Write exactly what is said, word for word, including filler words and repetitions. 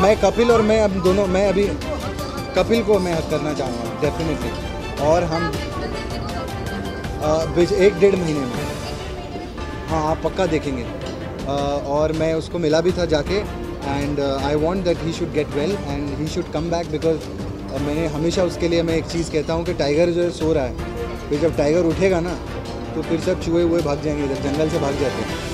मैं कपिल और मैं अब दोनों, मैं अभी कपिल को मैं हक करना चाहूँगा डेफिनेटली, और हम एक डेढ़ महीने में, हाँ आप पक्का देखेंगे। uh, और मैं उसको मिला भी था जाके, and I want that he should get well and he should come back, because मैंने हमेशा उसके लिए मैं एक चीज़ कहता हूँ कि टाइगर जो है सो रहा है, फिर जब टाइगर उठेगा ना तो फिर सब चूहे हुए भाग जाएंगे, इधर जंगल से भाग जाते हैं।